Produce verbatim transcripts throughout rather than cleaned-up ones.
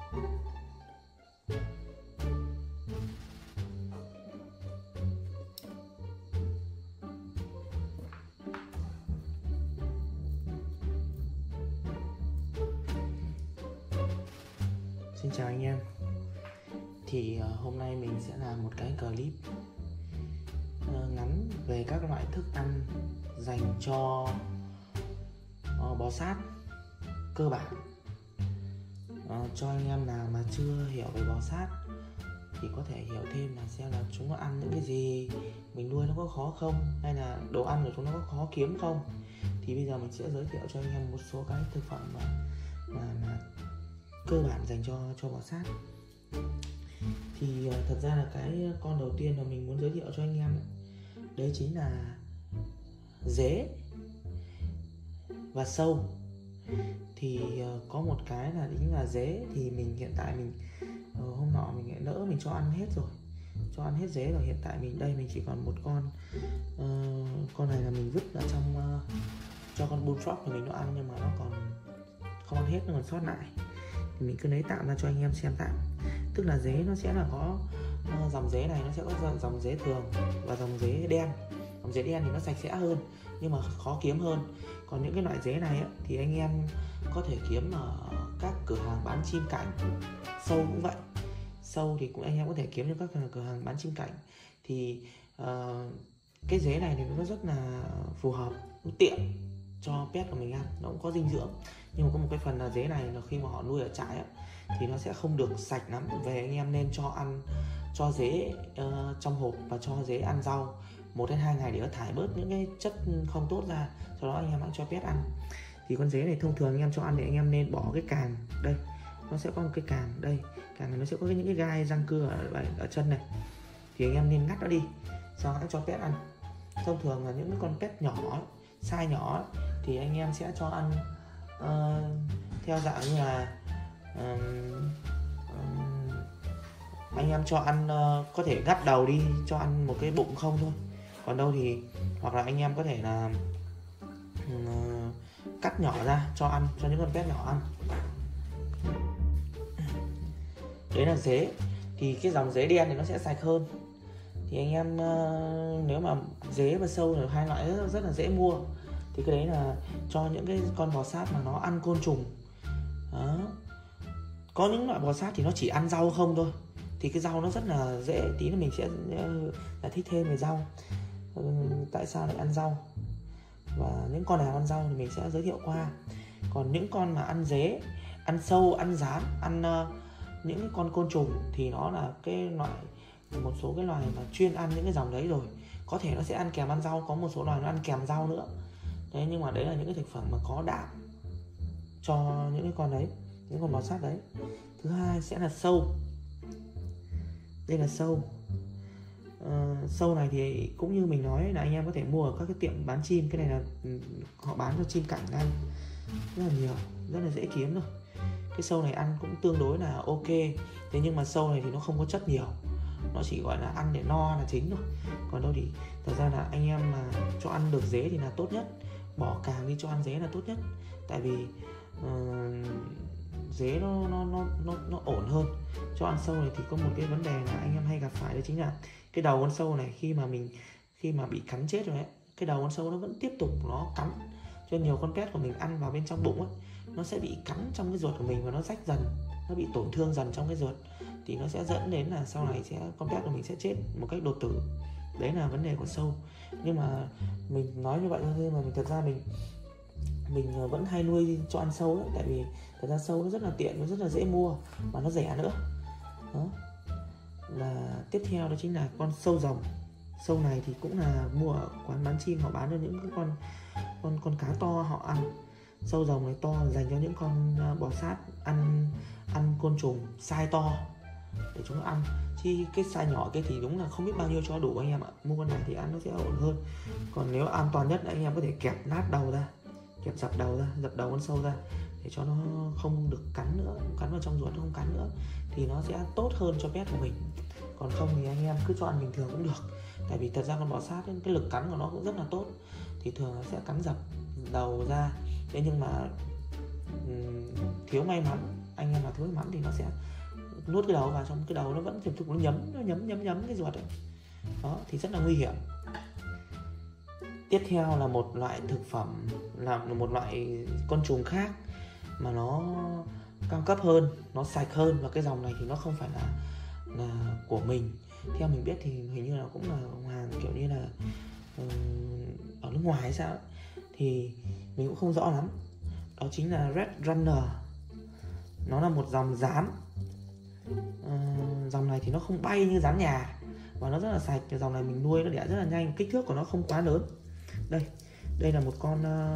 Xin chào anh em. Thì uh, hôm nay mình sẽ làm một cái clip uh, ngắn về các loại thức ăn dành cho uh, bò sát cơ bản. Uh, cho anh em nào mà chưa hiểu về bò sát thì có thể hiểu thêm là xem là chúng nó ăn những cái gì, mình nuôi nó có khó không, hay là đồ ăn của chúng nó có khó kiếm không. Thì bây giờ mình sẽ giới thiệu cho anh em một số cái thực phẩm mà, mà, mà cơ bản dành cho cho bò sát. Thì uh, thật ra là cái con đầu tiên mà mình muốn giới thiệu cho anh em ấy, đấy chính là dế và sâu. Thì uh, có một cái là chính là dế thì mình hiện tại mình uh, hôm nọ mình lại nỡ mình cho ăn hết rồi, cho ăn hết dế rồi. Hiện tại mình đây mình chỉ còn một con, uh, con này là mình vứt ở trong uh, cho con bullfrog của mình nó ăn, nhưng mà nó còn không ăn hết, nó còn sót lại thì mình cứ lấy tạm ra cho anh em xem tạm. Tức là dế nó sẽ là có uh, dòng dế này nó sẽ có dòng dế thường và dòng dế đen. Dòng dế đen thì nó sạch sẽ hơn nhưng mà khó kiếm hơn. Còn những cái loại dế này ấy, thì anh em có thể kiếm ở các cửa hàng bán chim cảnh. Sâu cũng vậy, sâu thì cũng anh em có thể kiếm trong các cửa hàng bán chim cảnh. Thì uh, cái dế này thì nó rất là phù hợp, nó tiện cho pet của mình ăn, nó cũng có dinh dưỡng. Nhưng mà có một cái phần là dế này là khi mà họ nuôi ở trại ấy, thì nó sẽ không được sạch lắm. Về anh em nên cho ăn cho dế uh, trong hộp và cho dế ăn rau một đến hai ngày để nó thải bớt những cái chất không tốt ra, sau đó anh em hãy cho pet ăn. Thì con dế này thông thường anh em cho ăn thì anh em nên bỏ cái càng đây, nó sẽ có một cái càng đây, càng này nó sẽ có những cái gai răng cưa ở, ở chân này, thì anh em nên ngắt nó đi, sau đó cho pet ăn. Thông thường là những con pet nhỏ, size nhỏ thì anh em sẽ cho ăn uh, theo dạng như là uh, uh, anh em cho ăn uh, có thể gắp đầu đi, cho ăn một cái bụng không thôi. Còn đâu thì hoặc là anh em có thể là uh, cắt nhỏ ra cho ăn, cho những con pet nhỏ ăn. Đấy là dế. Thì cái dòng dế đen thì nó sẽ sạch hơn. Thì anh em uh, nếu mà dế và sâu là hai loại rất, rất là dễ mua, thì cái đấy là cho những cái con bò sát mà nó ăn côn trùng. Đó. Có những loại bò sát thì nó chỉ ăn rau không thôi, thì cái rau nó rất là dễ. Tí nữa mình sẽ giải thích thêm về rau, ừ, tại sao lại ăn rau và những con nào ăn rau thì mình sẽ giới thiệu qua. Còn những con mà ăn dế, ăn sâu, ăn rán, ăn uh, những cái con côn trùng thì nó là cái loại, một số cái loài mà chuyên ăn những cái dòng đấy rồi. Có thể nó sẽ ăn kèm ăn rau, có một số loài nó ăn kèm rau nữa. Đấy, nhưng mà đấy là những cái thực phẩm mà có đạm cho những cái con đấy, những con bò sát đấy. Thứ hai sẽ là sâu. Đây là sâu. Uh, sâu này thì cũng như mình nói là anh em có thể mua ở các cái tiệm bán chim. Cái này là họ bán cho chim cảnh ăn rất là nhiều, rất là dễ kiếm rồi. Cái sâu này ăn cũng tương đối là ok. Thế nhưng mà sâu này thì nó không có chất nhiều, nó chỉ gọi là ăn để no là chính thôi. Còn đâu thì thật ra là anh em mà cho ăn được dế thì là tốt nhất, bỏ càng đi cho ăn dế là tốt nhất. Tại vì uh, dế nó, nó, nó, nó, nó ổn hơn. Cho ăn sâu này thì có một cái vấn đề là anh em hay gặp phải, đó chính là cái đầu con sâu này khi mà mình khi mà bị cắn chết rồi ấy, cái đầu con sâu nó vẫn tiếp tục nó cắn. Cho nhiều con pet của mình ăn vào bên trong bụng ấy, nó sẽ bị cắn trong cái ruột của mình và nó rách dần, nó bị tổn thương dần trong cái ruột, thì nó sẽ dẫn đến là sau này sẽ con pet của mình sẽ chết một cách đột tử. Đấy là vấn đề của sâu. Nhưng mà mình nói như vậy thôi, mà mình thật ra mình mình vẫn hay nuôi cho ăn sâu đấy. Tại vì thật ra sâu nó rất là tiện, nó rất là dễ mua và nó rẻ nữa. Đó. Là tiếp theo đó chính là con sâu rồng. Sâu này thì cũng là mua ở quán bán chim, họ bán cho những cái con con con cá to họ ăn. Sâu rồng này to dành cho những con bò sát ăn ăn côn trùng size to để chúng nó ăn. Chứ cái size nhỏ kia thì đúng là không biết bao nhiêu cho đủ anh em ạ. Mua con này thì ăn nó sẽ ổn hơn. Còn nếu an toàn nhất là anh em có thể kẹp nát đầu ra, kẹp dập đầu ra, dập đầu con sâu ra để cho nó không được cắn nữa, cắn vào trong ruột nó không cắn nữa, thì nó sẽ tốt hơn cho pet của mình. Còn không thì anh em cứ cho ăn bình thường cũng được. Tại vì thật ra con bò sát ấy, cái lực cắn của nó cũng rất là tốt, thì thường nó sẽ cắn dập đầu ra. Thế nhưng mà um, thiếu may mắn anh em nào thiếu may mắn thì nó sẽ nuốt cái đầu vào trong cái đầu, nó vẫn tiếp tục nó nhấm nó nhấm nhấm nhấm cái ruột ấy. Đó thì rất là nguy hiểm. Tiếp theo là một loại thực phẩm, là một loại côn trùng khác mà nó cao cấp hơn, nó sạch hơn, và cái dòng này thì nó không phải là là của mình. Theo mình biết thì hình như là cũng là hàng kiểu như là uh, ở nước ngoài hay sao ấy. Thì mình cũng không rõ lắm. Đó chính là Red Runner. Nó là một dòng rán. uh, Dòng này thì nó không bay như rán nhà, và nó rất là sạch. Cái dòng này mình nuôi nó đẻ rất là nhanh, kích thước của nó không quá lớn. Đây, đây là một con uh,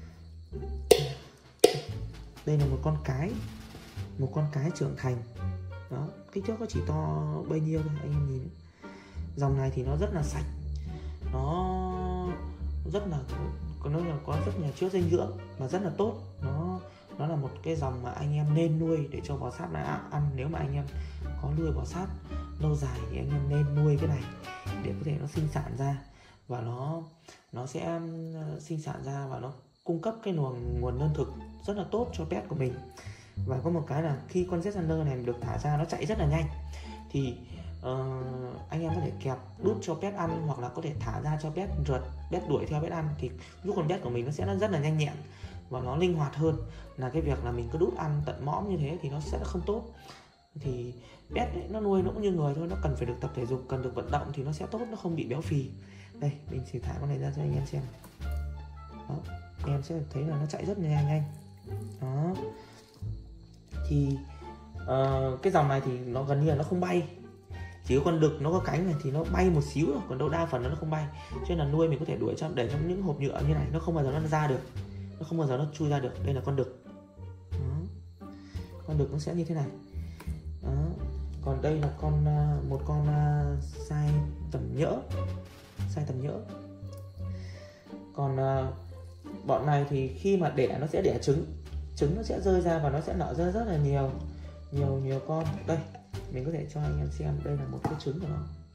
đây là một con cái, một con cái trưởng thành. Đó, kích thước nó chỉ to bấy nhiêu thôi, anh em nhìn. Dòng này thì nó rất là sạch, nó rất là có nó là có rất là chứa dinh dưỡng và rất là tốt. Nó nó là một cái dòng mà anh em nên nuôi để cho bò sát là ăn. Nếu mà anh em có nuôi bò sát lâu dài thì anh em nên nuôi cái này để có thể nó sinh sản ra, và nó nó sẽ sinh sản ra và nó cung cấp cái nguồn nguồn lương thực rất là tốt cho pet của mình. Và có một cái là khi con Red Runner này được thả ra nó chạy rất là nhanh, thì uh, anh em có thể kẹp đút cho pet ăn, hoặc là có thể thả ra cho pet rượt, pet đuổi theo pet ăn, thì giúp con pet của mình nó sẽ rất là nhanh nhẹn và nó linh hoạt hơn là cái việc là mình cứ đút ăn tận mõm như thế thì nó sẽ không tốt. Thì pet ấy, nó nuôi nó cũng như người thôi, nó cần phải được tập thể dục, cần được vận động thì nó sẽ tốt, nó không bị béo phì. Đây, mình chỉ thả con này ra cho anh em xem. Đó, anh em sẽ thấy là nó chạy rất là nhanh. Đó. Thì uh, cái dòng này thì nó gần như là nó không bay. Chỉ có con đực nó có cánh này thì nó bay một xíu thôi, còn đâu đa phần nó không bay. Cho nên là nuôi mình có thể đuổi trong để trong những hộp nhựa như này, nó không bao giờ nó ra được, nó không bao giờ nó chui ra được. Đây là con đực. Đó. Con đực nó sẽ như thế này. Đó. Còn đây là con một con sai tầm nhỡ, sai tầm nhỡ. Còn uh, bọn này thì khi mà đẻ nó sẽ đẻ trứng, trứng nó sẽ rơi ra và nó sẽ nở ra rất là nhiều nhiều nhiều con. Đây, mình có thể cho anh em xem, đây là một cái trứng của nó.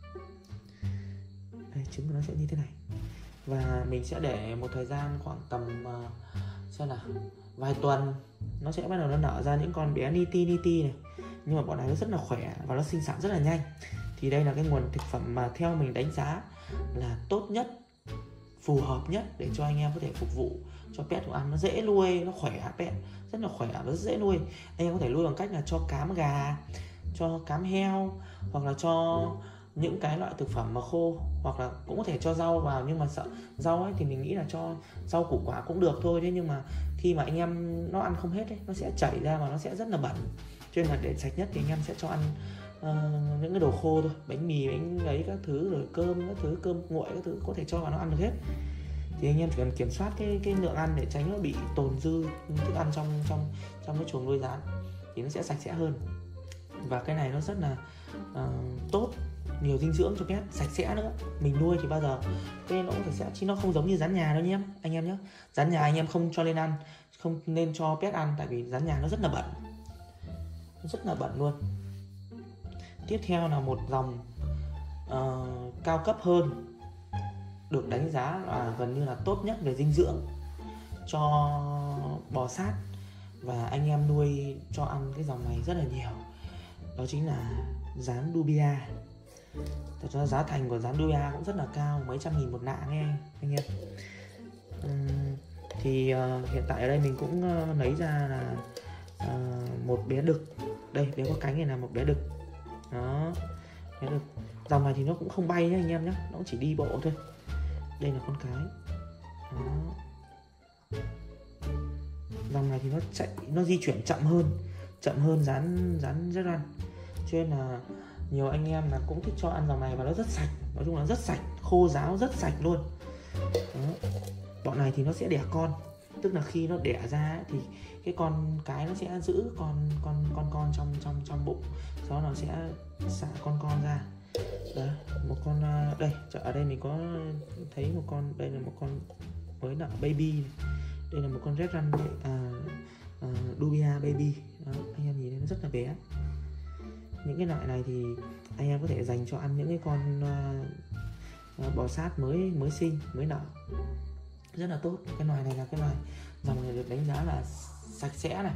Đây, trứng của nó sẽ như thế này. Và mình sẽ để một thời gian khoảng tầm uh, xem nào, vài tuần nó sẽ bắt đầu nó nở ra những con bé niti niti này. Nhưng mà bọn này nó rất là khỏe và nó sinh sản rất là nhanh. Thì đây là cái nguồn thực phẩm mà theo mình đánh giá là tốt nhất, phù hợp nhất để cho anh em có thể phục vụ cho pet của ăn. Nó dễ nuôi, nó khỏe, pet rất là khỏe và rất dễ nuôi. Anh em có thể nuôi bằng cách là cho cám gà, cho cám heo, hoặc là cho những cái loại thực phẩm mà khô, hoặc là cũng có thể cho rau vào. Nhưng mà sợ rau ấy thì mình nghĩ là cho rau củ quả cũng được thôi. Thế nhưng mà khi mà anh em nó ăn không hết ấy, nó sẽ chảy ra và nó sẽ rất là bẩn. Cho nên là để sạch nhất thì anh em sẽ cho ăn uh, những cái đồ khô thôi, bánh mì, bánh ấy các thứ, rồi cơm các thứ, cơm nguội các thứ, có thể cho vào nó ăn được hết. Thì anh em chỉ cần kiểm soát cái cái lượng ăn để tránh nó bị tồn dư thức ăn trong trong trong cái chuồng nuôi rán thì nó sẽ sạch sẽ hơn. Và cái này nó rất là uh, tốt, nhiều dinh dưỡng cho pet, sạch sẽ nữa. Mình nuôi thì bao giờ cái nó cũng sạch sẽ, chứ nó không giống như rán nhà đâu nhé anh em nhé. Rán nhà anh em không cho lên ăn, không nên cho pet ăn, tại vì rán nhà nó rất là bẩn, rất là bẩn luôn. Tiếp theo là một dòng uh, cao cấp hơn, được đánh giá là gần như là tốt nhất về dinh dưỡng cho bò sát, và anh em nuôi cho ăn cái dòng này rất là nhiều. Đó chính là rán Dubia. Thật ra giá thành của rán Dubia cũng rất là cao, mấy trăm nghìn một nạ nghe anh em. uhm, Thì uh, hiện tại ở đây mình cũng uh, lấy ra là uh, một bé đực. Đây, bé có cánh này là một bé đực. Đó, bé đực. Dòng này thì nó cũng không bay nhé anh em nhé, nó cũng chỉ đi bộ thôi. Đây là con cái. Đó. Dòng này thì nó chạy, nó di chuyển chậm hơn, chậm hơn rán rán Red Run. Cho nên là nhiều anh em là cũng thích cho ăn dòng này, và nó rất sạch, nói chung là rất sạch, khô ráo rất sạch luôn. Đó. Bọn này thì nó sẽ đẻ con, tức là khi nó đẻ ra thì cái con cái nó sẽ giữ con con con con trong trong trong bụng, sau đó nó sẽ xả con con ra. Đấy, một con đây, ở đây mình có thấy một con, đây là một con mới nở baby này. Đây là một con Red Run à, à, Dubia baby. Đó, anh em nhìn thấy nó rất là bé. Những cái loại này thì anh em có thể dành cho ăn những cái con uh, bò sát mới mới sinh, mới nở, rất là tốt. Cái loài này là cái loài dòng này được đánh giá là sạch sẽ này,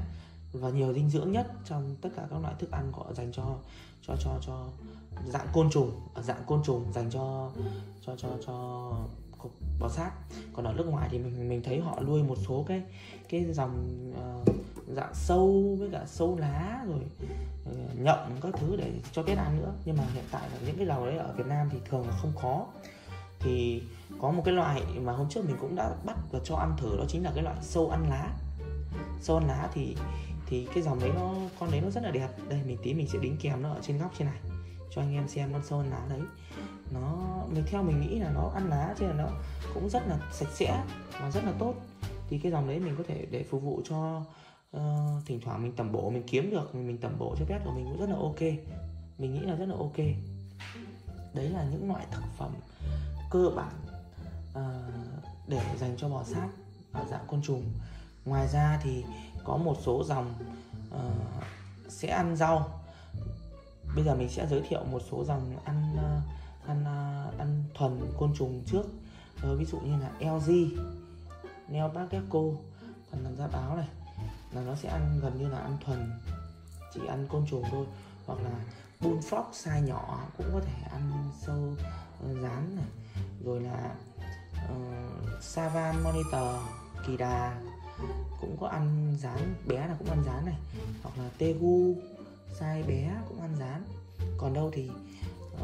và nhiều dinh dưỡng nhất trong tất cả các loại thức ăn gọi dành cho cho cho cho dạng côn trùng, ở dạng côn trùng dành cho cho cho cho bò sát. Còn ở nước ngoài thì mình mình thấy họ nuôi một số cái cái dòng uh, dạng sâu với cả sâu lá rồi uh, nhộng các thứ để cho pet ăn nữa. Nhưng mà hiện tại là những cái dòng đấy ở Việt Nam thì thường là không có. Thì có một cái loại mà hôm trước mình cũng đã bắt và cho ăn thử, đó chính là cái loại sâu ăn lá. Sâu ăn lá thì thì cái dòng đấy nó con đấy nó rất là đẹp. Đây mình tí mình sẽ đính kèm nó ở trên góc trên này cho anh em xem con sâu ăn lá đấy. Nó mình theo mình nghĩ là nó ăn lá cho nên nó cũng rất là sạch sẽ và rất là tốt. Thì cái dòng đấy mình có thể để phục vụ cho uh, thỉnh thoảng mình tẩm bổ, mình kiếm được mình tẩm bổ cho pet của mình cũng rất là ok. Mình nghĩ là rất là ok. Đấy là những loại thực phẩm cơ bản uh, để dành cho bò sát ở dạng côn trùng. Ngoài ra thì có một số dòng uh, sẽ ăn rau. Bây giờ mình sẽ giới thiệu một số dòng ăn uh, ăn uh, ăn thuần côn trùng trước. Uh, ví dụ như là lờ giê, Neopark Gecko, phần làm da báo này là nó sẽ ăn gần như là ăn thuần, chỉ ăn côn trùng thôi. Hoặc là Bullfrog size nhỏ cũng có thể ăn sâu uh, rán này. Rồi là uh, Savan Monitor, kỳ đà cũng có ăn rán, bé là cũng ăn rán này. Hoặc là Tegu size bé cũng ăn rán. Còn đâu thì uh,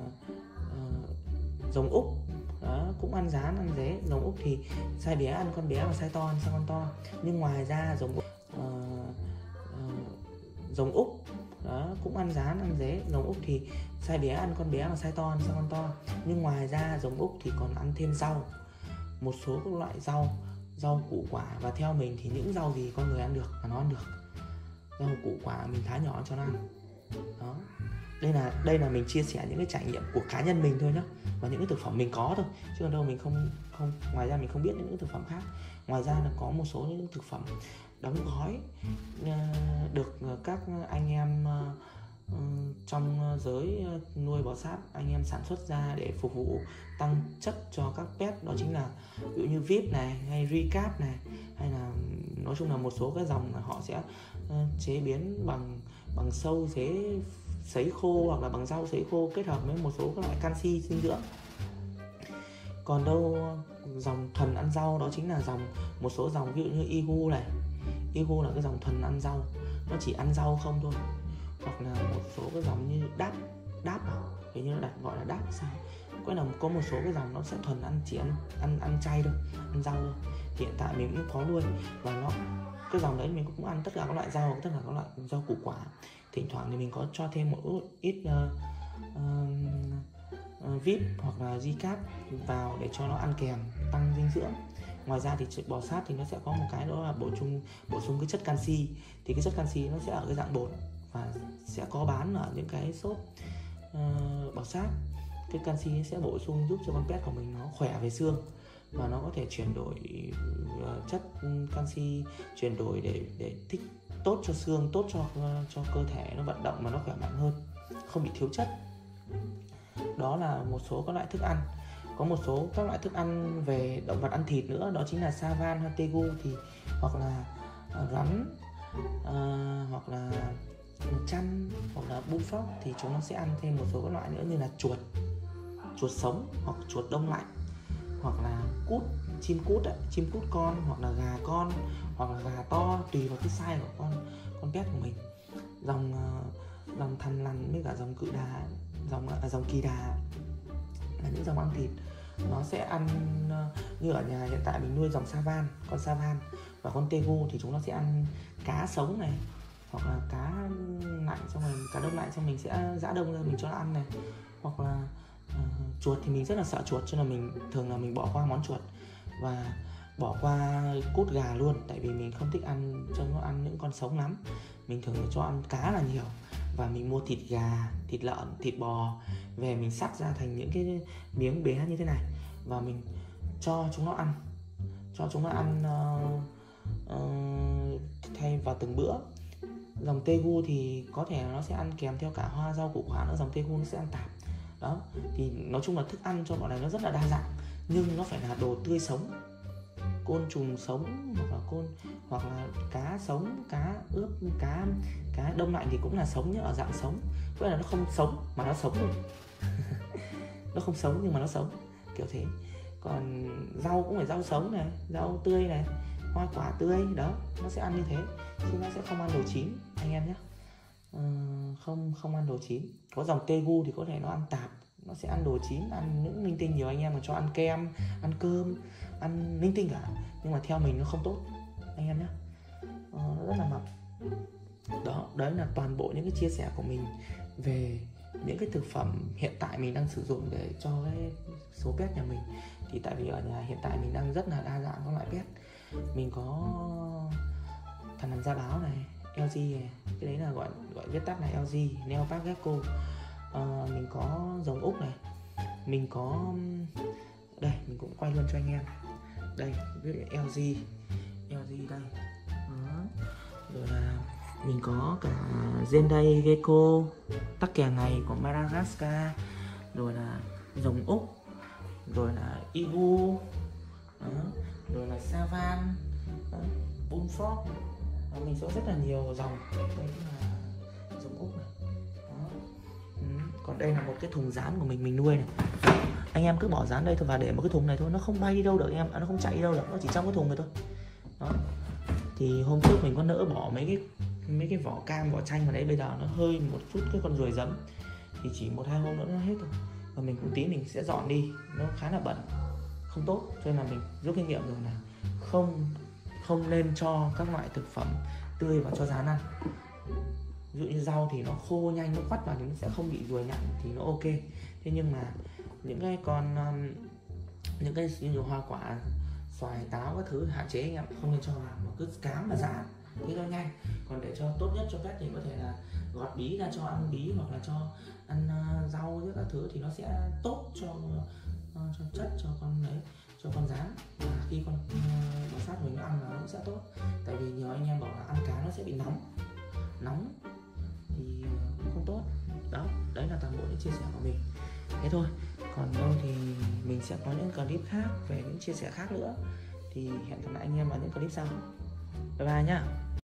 uh, rồng Úc đó, cũng ăn rán, ăn dế. Rồng Úc thì size bé ăn con bé và size to ăn con to. Nhưng ngoài ra rồng Úc, uh, uh, rồng Úc đó, cũng ăn rán, ăn dế. Rồng Úc thì size bé ăn con bé và size to ăn con to. Nhưng ngoài ra rồng Úc thì còn ăn thêm rau, một số các loại rau, rau củ quả. Và theo mình thì những rau gì con người ăn được là nó ăn được. Rau củ quả mình thái nhỏ cho nó ăn. Đó. Đây là đây là mình chia sẻ những cái trải nghiệm của cá nhân mình thôi nhá, và những cái thực phẩm mình có thôi, chứ còn đâu mình không không ngoài ra mình không biết những cái thực phẩm khác. Ngoài ra là có một số những thực phẩm đóng gói uh, được các anh em uh, trong giới nuôi bò sát, anh em sản xuất ra để phục vụ tăng chất cho các pet. Đó chính là ví dụ như vê i pê này, hay recap này, hay là nói chung là một số cái dòng là họ sẽ uh, chế biến bằng bằng sâu dế sấy khô hoặc là bằng rau sấy khô kết hợp với một số các loại canxi dinh dưỡng. Còn đâu dòng thuần ăn rau đó chính là dòng một số dòng ví dụ như Igu này. Igu là cái dòng thuần ăn rau, nó chỉ ăn rau không thôi. Hoặc là một số cái dòng như đáp đáp hình như nó đặt gọi là đáp sao, có là có một số cái dòng nó sẽ thuần ăn chỉ ăn ăn ăn chay thôi, ăn rau thôi. Thì hiện tại mình cũng có nuôi và nó cái dòng đấy mình cũng ăn tất cả các loại rau, tất cả các loại rau củ quả. Thỉnh thoảng thì mình có cho thêm một ít uh, uh, uh, vê i pê hoặc là recap vào để cho nó ăn kèm, tăng dinh dưỡng. Ngoài ra thì bò sát thì nó sẽ có một cái đó là bổ sung bổ sung cái chất canxi. Thì cái chất canxi nó sẽ ở cái dạng bột và sẽ có bán ở những cái shop uh, bò sát. Cái canxi sẽ bổ sung giúp cho con pet của mình nó khỏe về xương, và nó có thể chuyển đổi uh, chất canxi chuyển đổi để để thích tốt cho xương, tốt cho uh, cho cơ thể nó vận động mà nó khỏe mạnh hơn, không bị thiếu chất. Đó là một số các loại thức ăn. Có một số các loại thức ăn về động vật ăn thịt nữa, đó chính là Savan hay Tegu thì hoặc là uh, rắn uh, hoặc là chăn hoặc là Bullfrog thì chúng nó sẽ ăn thêm một số các loại nữa như là chuột, chuột sống hoặc chuột đông lạnh, hoặc là cút, chim cút ấy, chim cút con, hoặc là gà con, hoặc là gà to, tùy vào cái size của con con pet của mình. Dòng uh, dòng thằn lằn với cả dòng cự đà, dòng à, dòng kỳ đà là những dòng ăn thịt. Nó sẽ ăn uh, như ở nhà hiện tại mình nuôi dòng Savan, con Savan và con Tegu thì chúng nó sẽ ăn cá sống này, hoặc là cá lạnh xong rồi cá đông lạnh xong mình sẽ giã đông ra mình cho nó ăn này. Hoặc là uh, chuột thì mình rất là sợ chuột cho nên mình thường là mình bỏ qua món chuột và bỏ qua cút gà luôn, tại vì mình không thích ăn cho nó ăn những con sống lắm. Mình thường cho ăn cá là nhiều, và mình mua thịt gà, thịt lợn, thịt bò về mình cắt ra thành những cái miếng bé như thế này và mình cho chúng nó ăn, cho chúng nó ăn uh, uh, thay vào từng bữa. Dòng Tegu thì có thể nó sẽ ăn kèm theo cả hoa rau củ quả nữa, dòng Tegu nó sẽ ăn tạp. Đó, thì nói chung là thức ăn cho bọn này nó rất là đa dạng, nhưng nó phải là đồ tươi sống. côn trùng sống, hoặc là côn hoặc là cá sống, cá ướp, cá cá đông lạnh thì cũng là sống nhá, ở dạng sống, tức là nó không sống mà nó sống luôn. Nó không sống nhưng mà nó sống, kiểu thế. Còn rau cũng phải rau sống này, rau tươi này, hoa quả tươi đó, nó sẽ ăn như thế, chứ nó sẽ không ăn đồ chín anh em nhé. Ờ, không không ăn đồ chín. Có dòng Tegu thì có thể nó ăn tạp, nó sẽ ăn đồ chín, ăn những linh tinh. Nhiều anh em mà cho ăn kem, ăn cơm, ăn linh tinh cả, nhưng mà theo mình nó không tốt anh em nhé. Ờ, nó rất là mập. Đó, đấy là toàn bộ những cái chia sẻ của mình về những cái thực phẩm hiện tại mình đang sử dụng để cho cái số pet nhà mình. Thì tại vì ở nhà hiện tại mình đang rất là đa dạng các loại pet. Mình có thằn lằn da báo này, lờ giê này, cái đấy là gọi gọi viết tắt là lờ giê, Neopark Gecko. Ờ, mình có rồng Úc này, mình có đây, mình cũng quay luôn cho anh em. Đây, viết lờ giê, lờ giê đây. Đó. Rồi là mình có cả Zenday Gecko, tắc kè ngày của Madagascar, rồi là rồng Úc, rồi là Igu, đó. Rồi là Savan, Bullfrog. Mình sẽ rất là nhiều dòng. Đây là rồng Úc này. Đó. Ừ. Còn đây là một cái thùng rán của mình mình nuôi này. Anh em cứ bỏ rán đây thôi và để một cái thùng này thôi, nó không bay đi đâu được anh em, nó không chạy đi đâu được, nó chỉ trong cái thùng này thôi. Đó. Thì hôm trước mình có nỡ bỏ mấy cái mấy cái vỏ cam, vỏ chanh vào đấy, bây giờ nó hơi một chút cái con ruồi giấm, thì chỉ một hai hôm nữa nó hết rồi. Và mình cũng tí mình sẽ dọn đi, nó khá là bẩn, không tốt, cho nên là mình rút kinh nghiệm rồi là không không nên cho các loại thực phẩm tươi vào cho rán ăn. Ví dụ như rau thì nó khô nhanh, nó quắt vào thì nó sẽ không bị ruồi nhặn thì nó ok. Thế nhưng mà những cái con um, những cái như hoa quả, xoài, táo các thứ hạn chế anh em, không nên cho vào, mà cứ cám và rán thế nó nhanh. Còn để cho tốt nhất cho pet thì có thể là gọt bí ra cho ăn bí, hoặc là cho ăn uh, rau với các thứ thì nó sẽ tốt cho uh, cho chất cho con đấy, cho con rán. Và khi con uh, bò sát mình ăn là nó cũng sẽ tốt. Tại vì nhiều anh em bảo là ăn cá nó sẽ bị nóng nóng thì uh, không tốt. Đó, đấy là toàn bộ những chia sẻ của mình. Thế thôi, còn đâu thì mình sẽ có những clip khác về những chia sẻ khác nữa. Thì hẹn gặp lại anh em vào những clip sau. Bye bye nhá.